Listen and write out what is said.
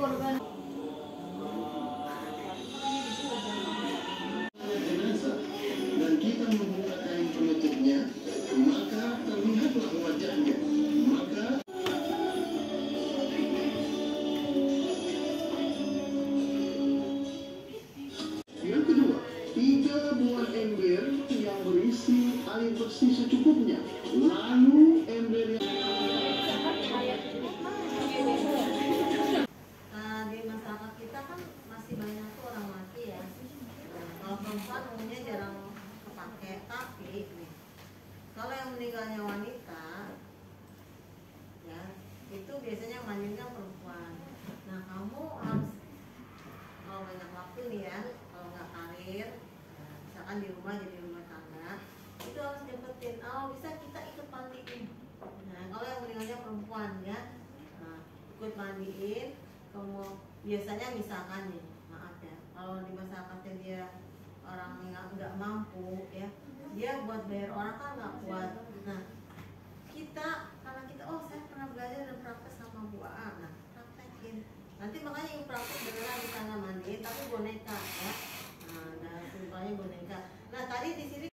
dan kita membuka kain penutupnya, maka terlihatlah wajahnya. Maka yang kedua, 3 buah ember yang berisi air bersih secukupnya. Lalu ember yang di masyarakat kita kan masih banyak tuh orang laki ya. Kalau perempuan umumnya jarang kepake, tapi nih, kalau yang meninggalnya wanita ya itu biasanya mandinya perempuan. Nah kamu harus, kalau banyak waktu nih ya, kalau nggak karir, misalkan di rumah jadi rumah tangga, itu harus nyempetin. Oh bisa kita ikut mandiin. Nah kalau yang meninggalnya perempuan ya, nah, ikut mandiin. Kamu biasanya misalkan nih, maaf ya, kalau di masyarakatnya dia orang nggak mampu ya, dia buat bayar orang kan nggak kuat. Nah kita, karena kita saya pernah belajar dan praktek sama Bu A, nah praktekin. Nanti makanya yang praktek beneran di sana mandiin tapi boneka ya. Nah simpelnya boneka. Nah tadi di sini